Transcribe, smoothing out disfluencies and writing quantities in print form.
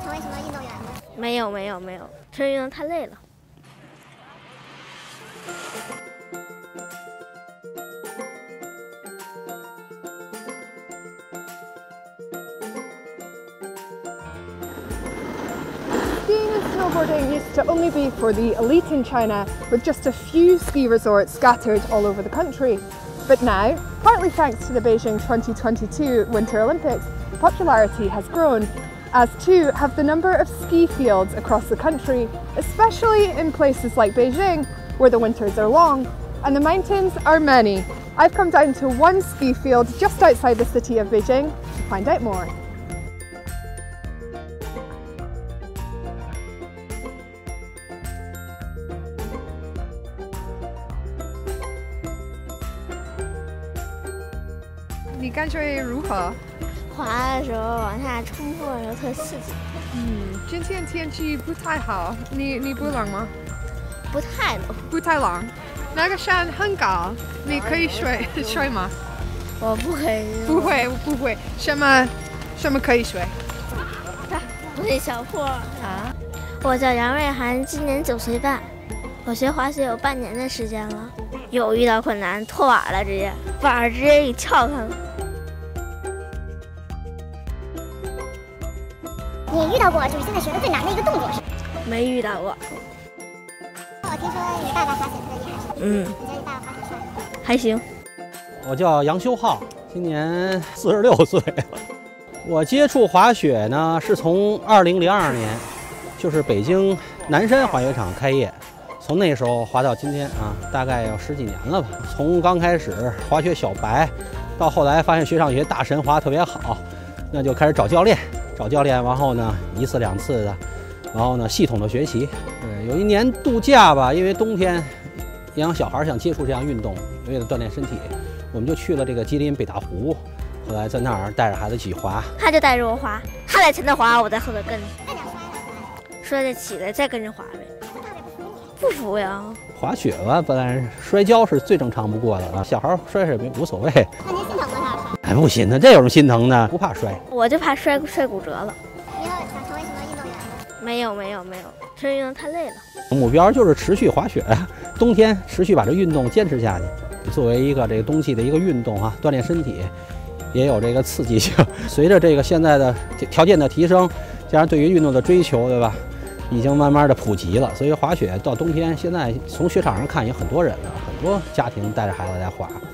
成为什么运动员吗？ 没有，这运动太累了。 Skiing and snowboarding used to only be for the elite in China, with just a few ski resorts scattered all over the country. But now, partly thanks to the Beijing 2022 Winter Olympics, popularity has grown, as too have the number of ski fields across the country, especially in places like Beijing, where the winters are long and the mountains are many. I've come down to one ski field just outside the city of Beijing to find out more. You 感觉如何？ 滑的时候往下冲破的时候特刺激。 今天天气不太好，你不冷吗？ 不太冷。 不太冷。那个山很高，你可以睡吗？ 我不可以。 不会。什么可以睡？ 那小坡啊。我叫杨瑞涵，今年9岁半。我学滑雪有半年的时间了，有遇到困难脱瓦了，瓦直接给撬开了。 你遇到过就是现在学的最难的一个动作是？ 没遇到过。 我听说你爸爸滑雪特别厉害。你觉得你爸爸滑雪帅吗？ 还行。 我叫杨修浩，今年46岁了。我接触滑雪呢，是从2002年，就是北京南山滑雪场开业。从那时候滑到今天啊，大概有10几年了吧。从刚开始滑雪小白，到后来发现雪场有些大神滑特别好，那就开始找教练，然后呢1次2次的，然后呢系统的学习。有一年度假吧，因为冬天养小孩想接触这样运动，为了锻炼身体，我们就去了这个吉林北大湖。后来在那儿带着孩子一起滑， 他就带着我滑，他在前头滑，我在后头跟着。摔得起来再跟着滑呗。不服呀！ 滑雪吧，本来摔跤是最正常不过的了，小孩摔摔无所谓。 那您心疼吗？ 哎，不心疼，这有什么心疼的？不怕摔。 我就怕摔骨折了。 以后想成为什么运动员吗？ 没有，这运动太累了。 目标就是持续滑雪，冬天持续把这运动坚持下去。作为一个这个冬季的一个运动啊，锻炼身体，也有这个刺激性。随着这个现在的条件的提升，加上对于运动的追求，对吧？已经慢慢的普及了，所以滑雪到冬天，现在从雪场上看也很多人了，很多家庭带着孩子来滑。